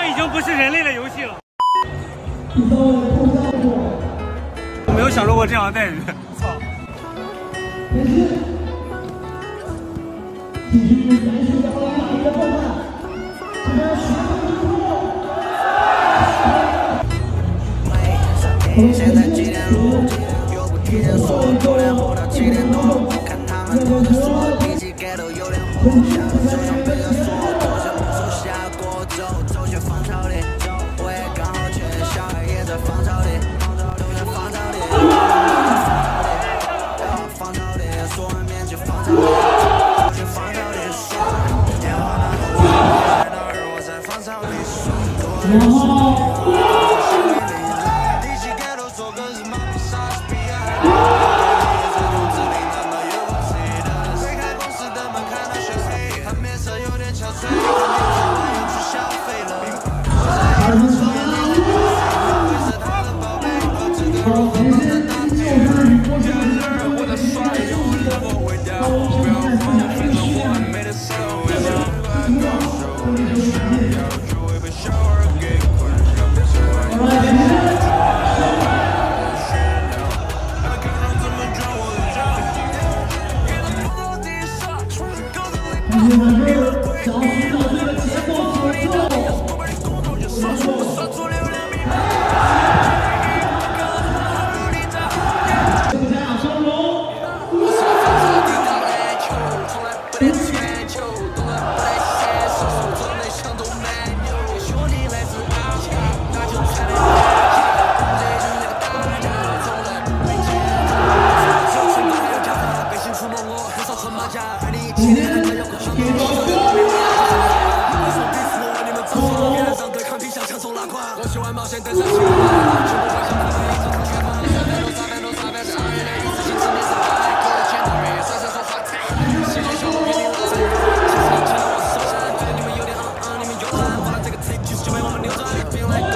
已经不是人类的游戏了。我没有享受过这样的待遇，操！ 现在几点了？又不提前说9点后到7点多，看他们都在说，脾气盖都有点火，下课就想被他说，多少不手下过走去芳草地，我也刚好去，小孩也在芳草地，都在芳草地，芳草地，所有面去芳草地，都去芳草地说，电话那头我在哪儿？我在芳草地说。Feel like